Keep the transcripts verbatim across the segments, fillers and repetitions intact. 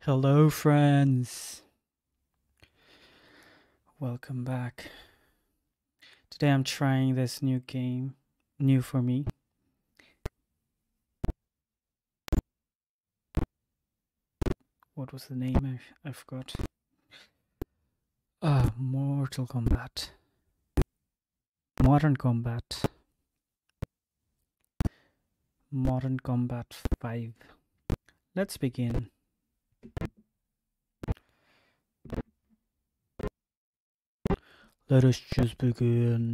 Hello, friends. Welcome back. Today I'm trying this new game, new for me. What was the name? I, I forgot. Ah, uh, Mortal Kombat. Modern Combat. Modern Combat five. Let's begin. Let us just begin.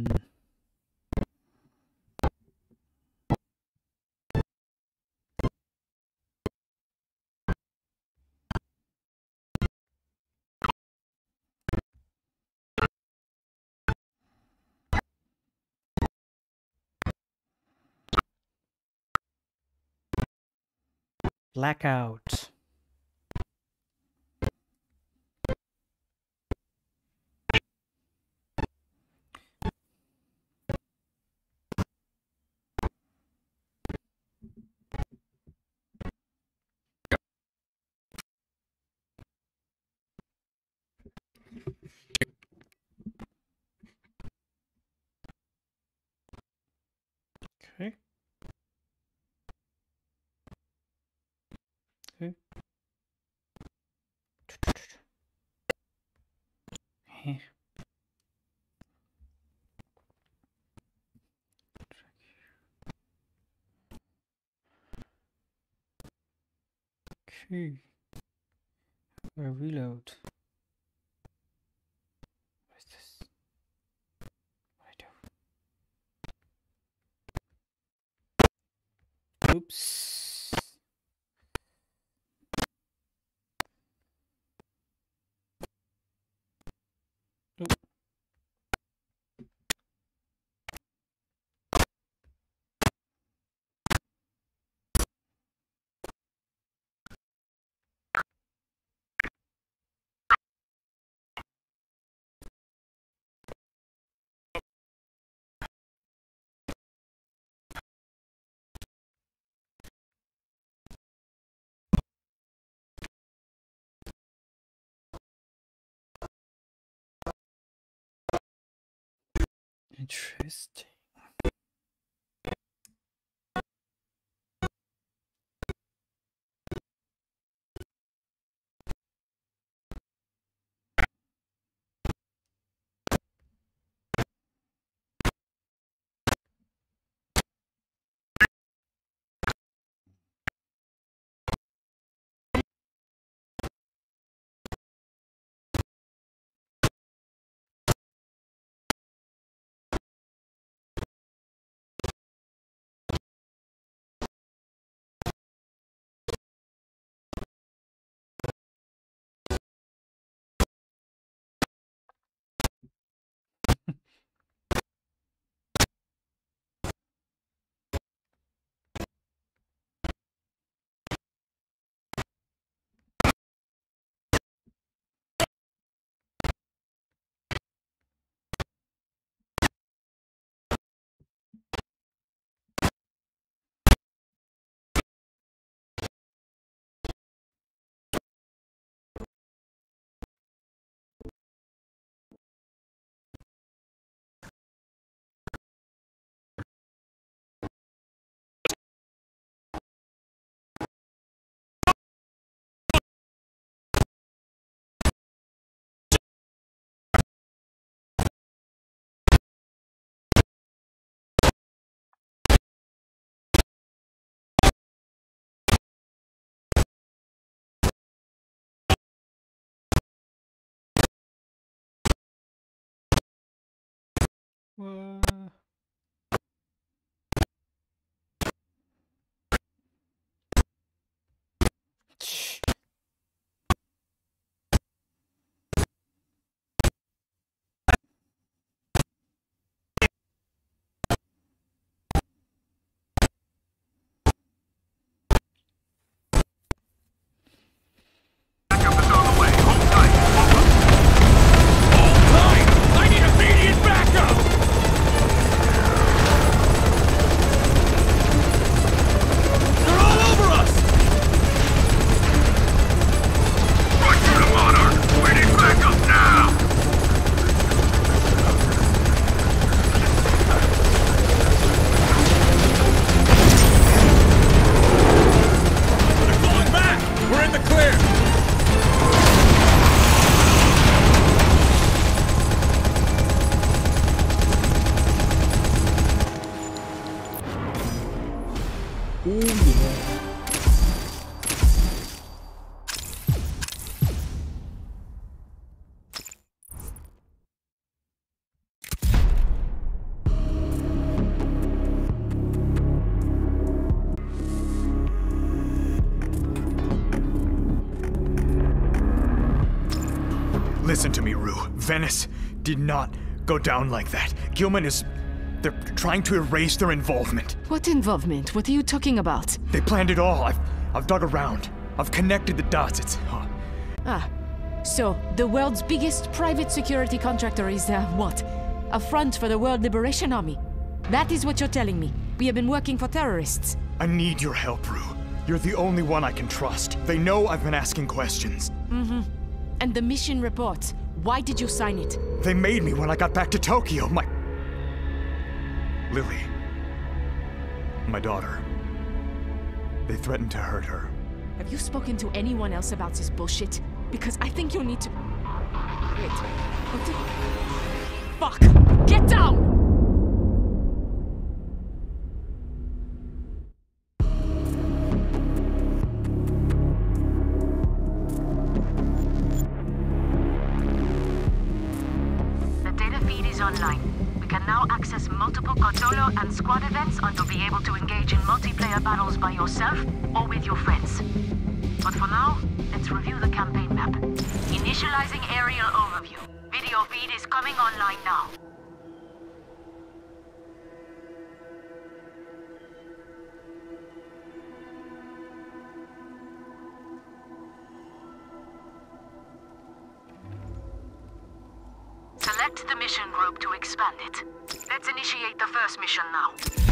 Blackout. Okay. Okay. Hey. Okay. I reload. What is this? What do I do? Oops. Nope. Interesting. What? I need immediate backup! Listen to me, Rue. Venice did not go down like that. Gilman is... They're trying to erase their involvement. What involvement? What are you talking about? They planned it all. I've, I've dug around. I've connected the dots. It's... Uh, Ah, so the world's biggest private security contractor is, uh, what? A front for the World Liberation Army? That is what you're telling me. We have been working for terrorists. I need your help, Rue. You're the only one I can trust. They know I've been asking questions. Mm-hmm. And the mission report. Why did you sign it? They made me when I got back to Tokyo. My... Lily. My daughter. They threatened to hurt her. Have you spoken to anyone else about this bullshit? Because I think you need to... Wait. What did... Fuck! Get down! The data feed is online. We can now access multiple Cthulhu and squad events and to be able to engage in multiplayer battles by yourself or with your friends. But for now, let's review the campaign map. Initializing aerial overview. Video feed is coming online now. Select the mission group to expand it. Let's initiate the first mission now.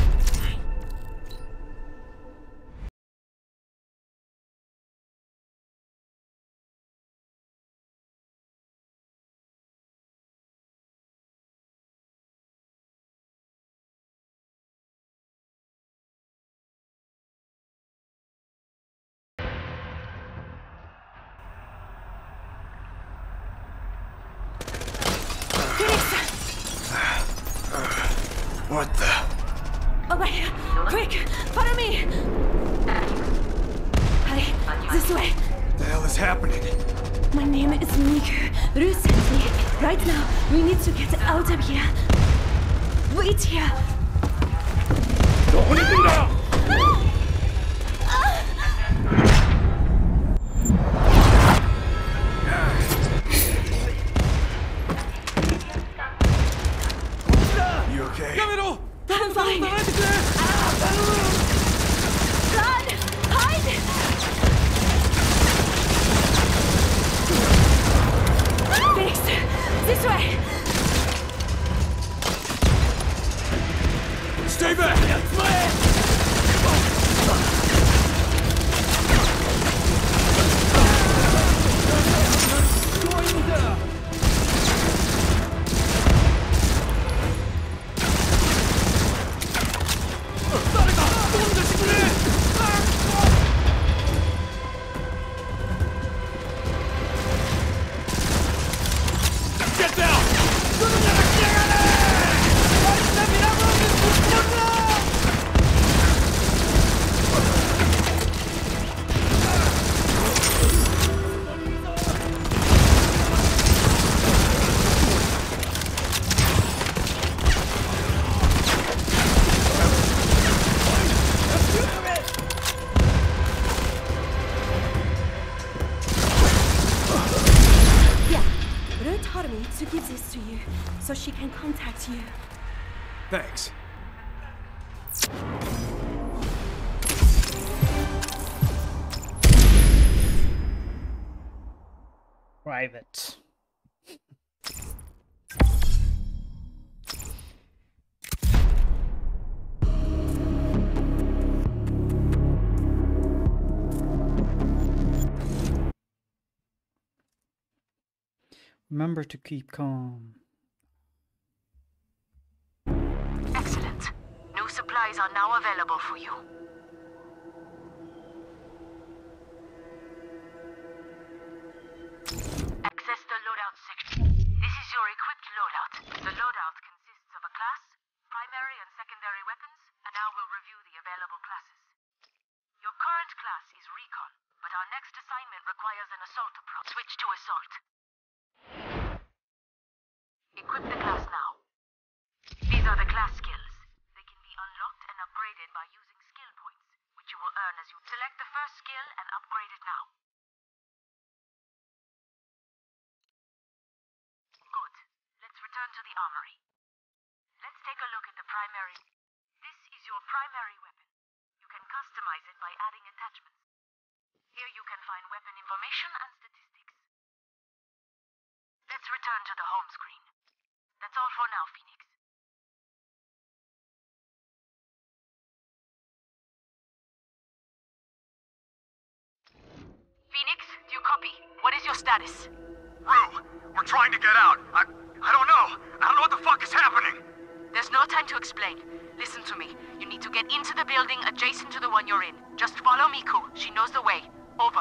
What the... Over here! Quick! Follow me! Hurry! This way! the hell is happening? My name is Miku. Rue sent me. Right now, we need to get out of here. Wait here! You okay? I'm fine! Run! Hide! Phoenix! This way! Stay back! Get down! Yeah, Rue told me to give this to you, so she can contact you. Thanks. Private. Remember to keep calm. Excellent. New supplies are now available for you. Access the loadout section. This is your equipped loadout. The loadout consists of a class, primary and secondary weapons, and now we'll review the available classes. Your current class is Recon, but our next assignment requires an assault approach. Switch to assault. Equip the class now. These are the class skills. They can be unlocked and upgraded by using skill points, which you will earn as you select the first skill and upgrade it now. armory. Let's take a look at the primary. This is your primary weapon. You can customize it by adding attachments. Here you can find weapon information and statistics. Let's return to the home screen. That's all for now, Phoenix. Phoenix, do you copy? What is your status? Rue, we're trying to get out. I... I don't know. I don't know what the fuck is happening. There's no time to explain. Listen to me. You need to get into the building adjacent to the one you're in. Just follow Miku. She knows the way. Over.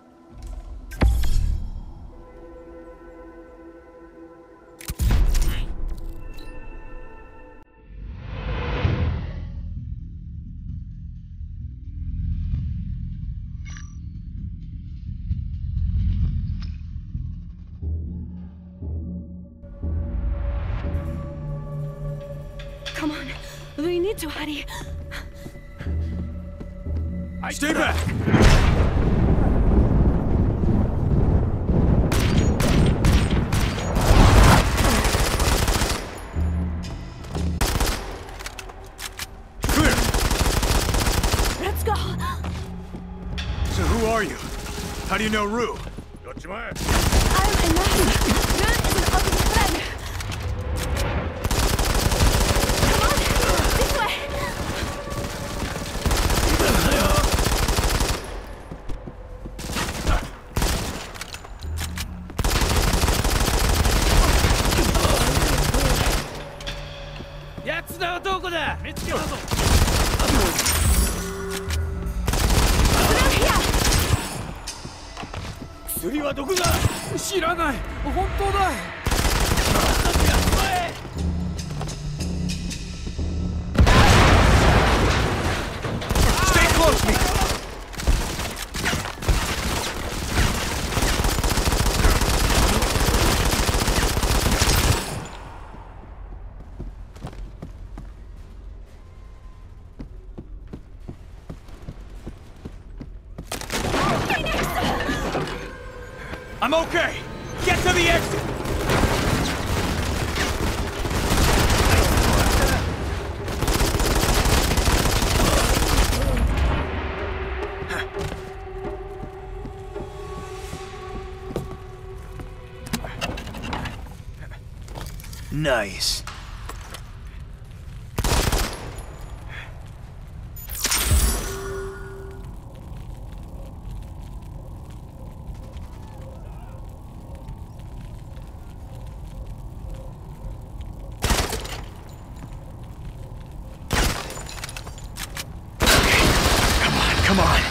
Come on, we need to hurry. Stay back! Clear! Let's go. So who are you? How do you know Rue? I'm Anahi. Rue is an obvious friend. Come on, this way. Stay close, me! I'm okay! Get to the exit! Nice. Come on.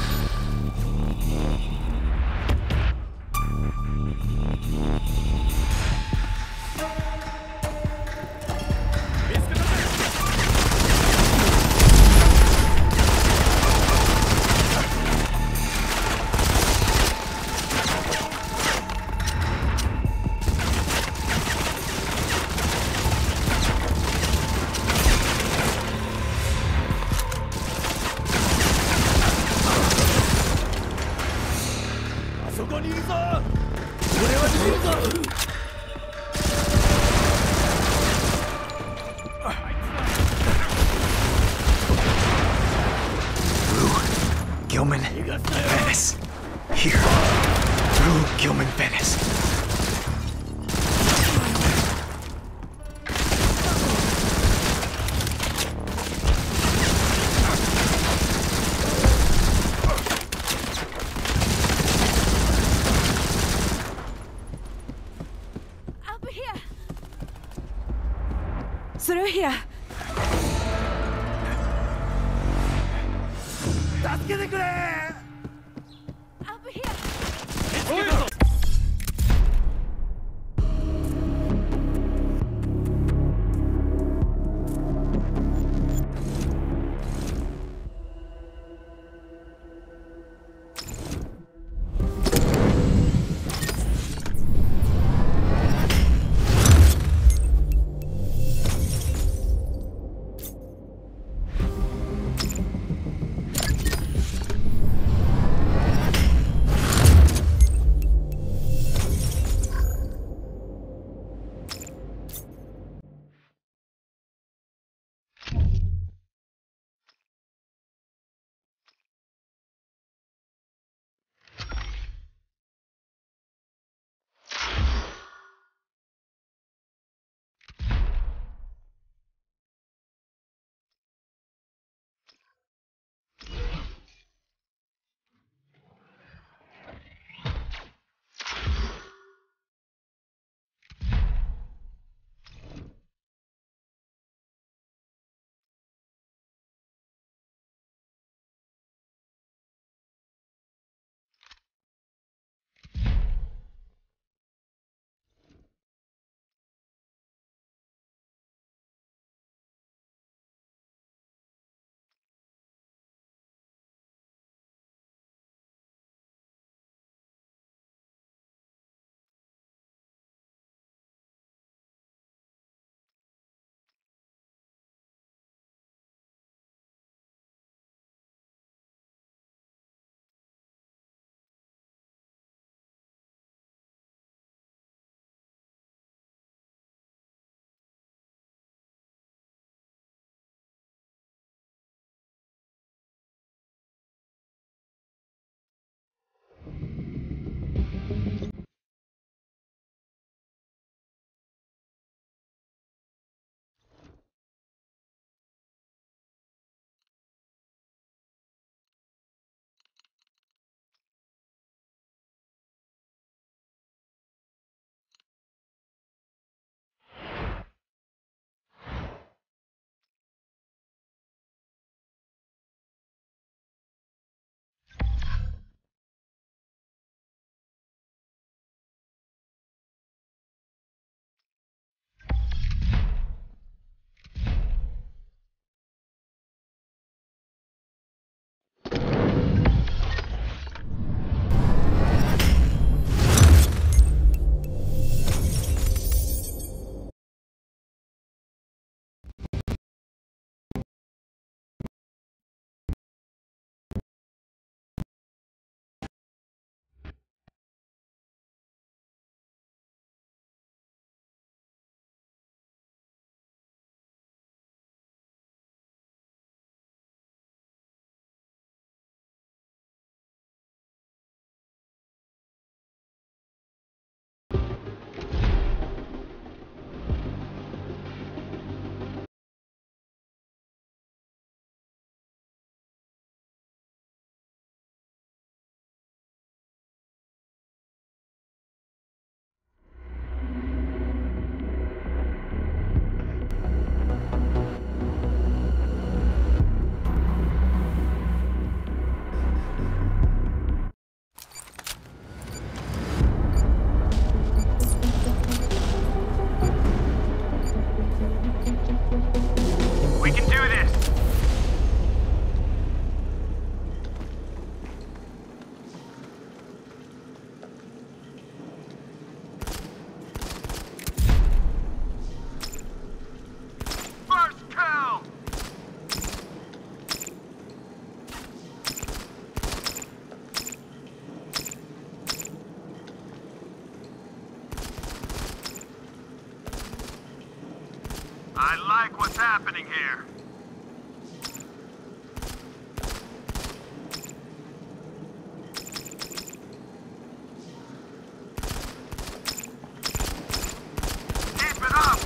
Gilman Venice. Here. Rue Gilman Venice. I'll be here. Through here. I'll be here. happening here? Keep it up!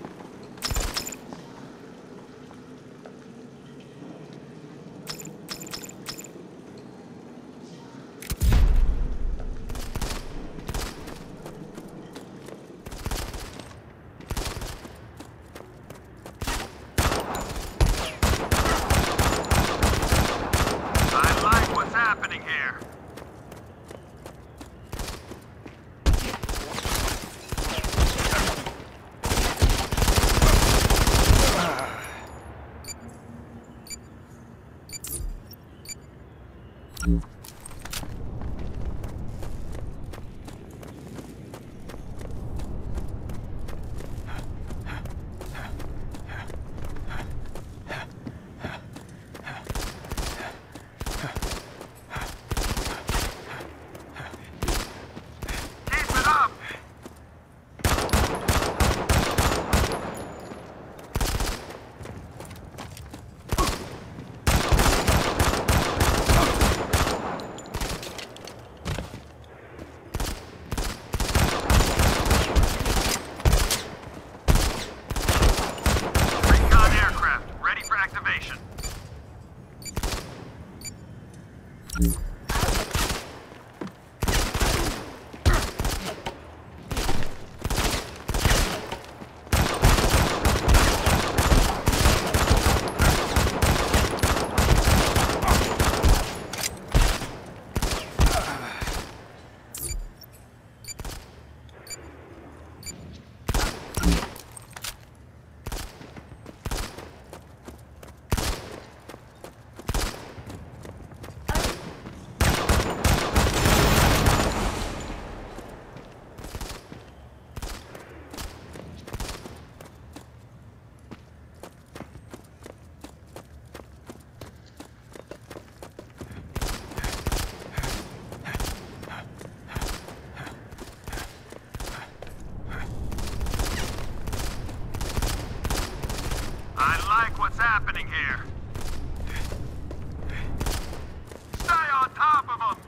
What's happening here? Stay on top of them!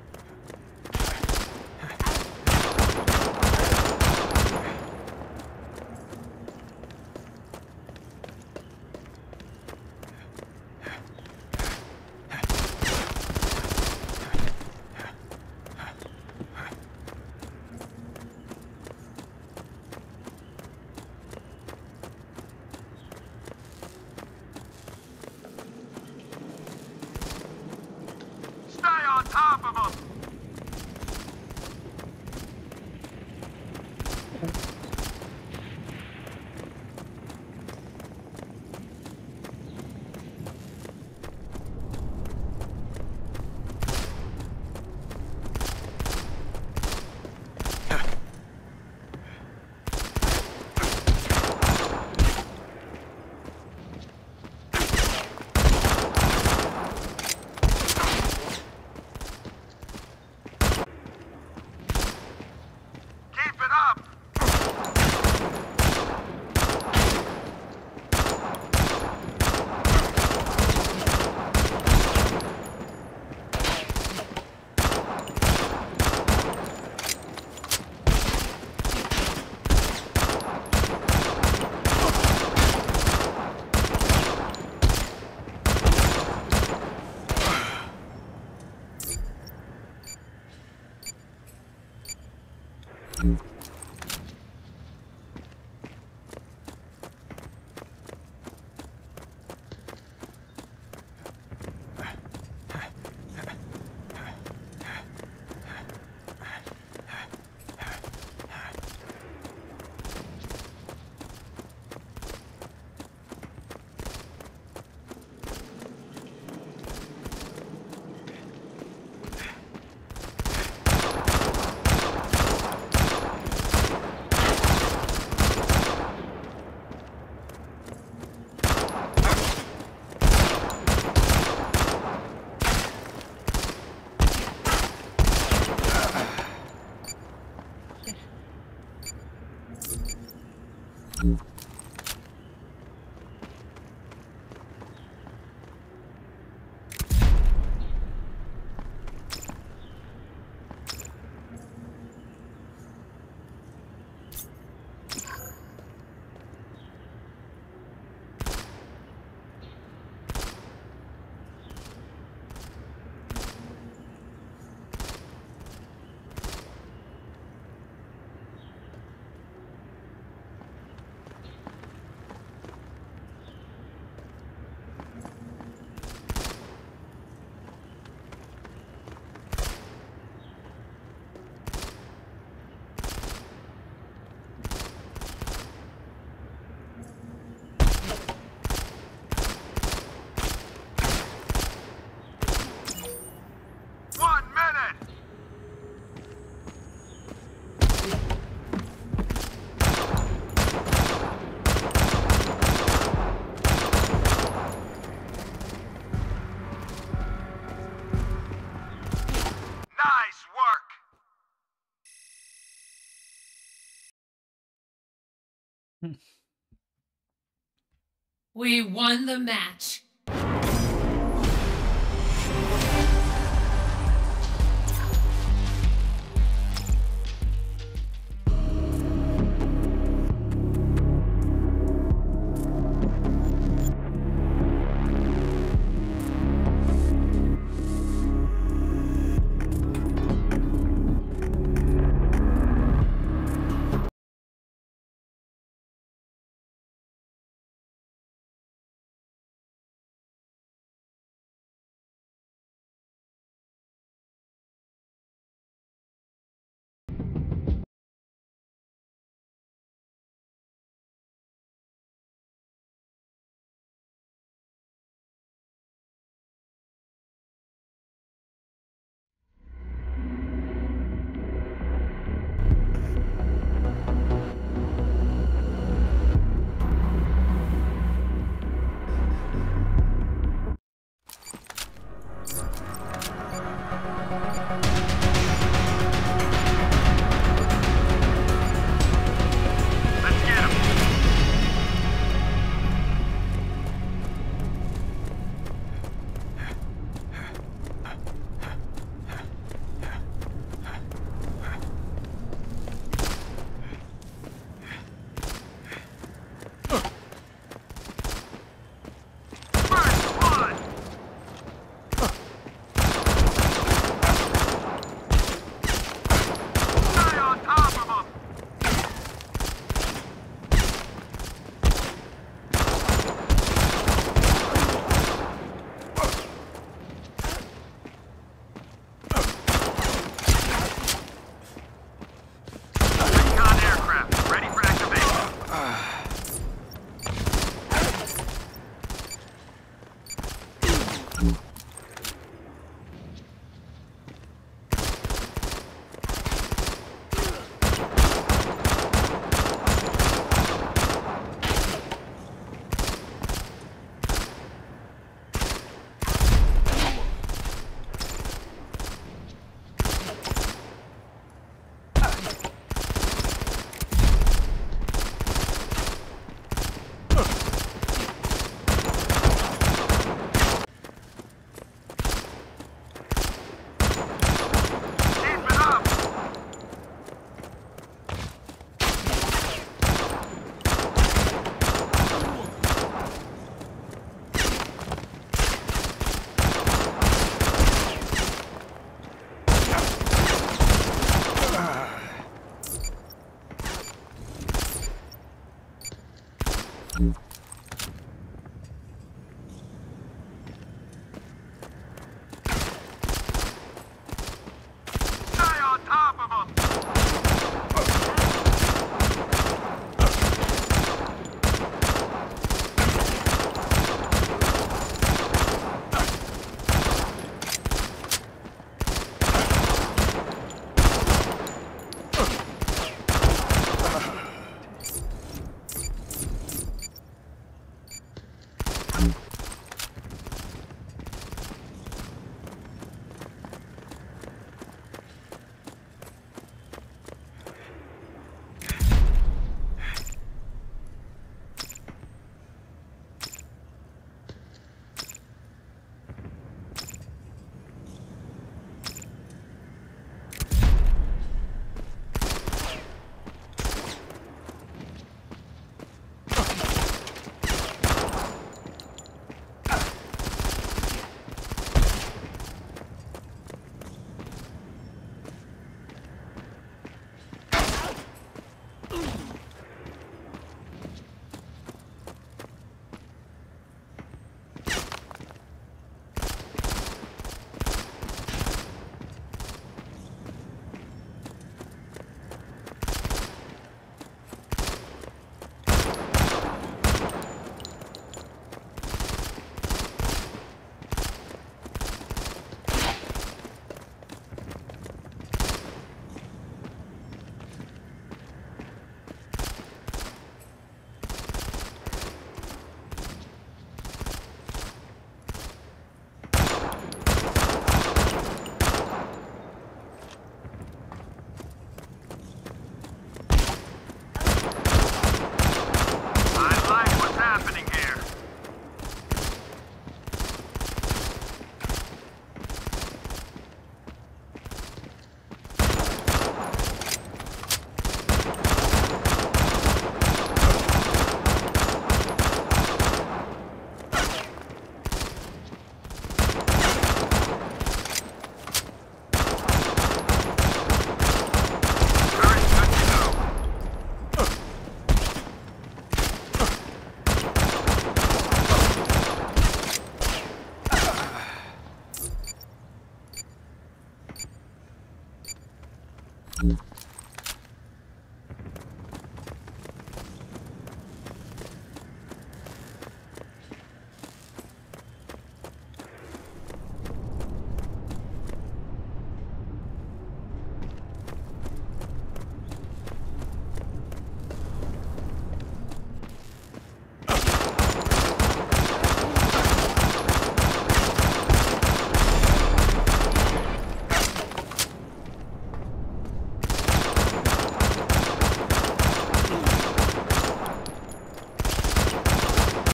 Top of them! We won the match.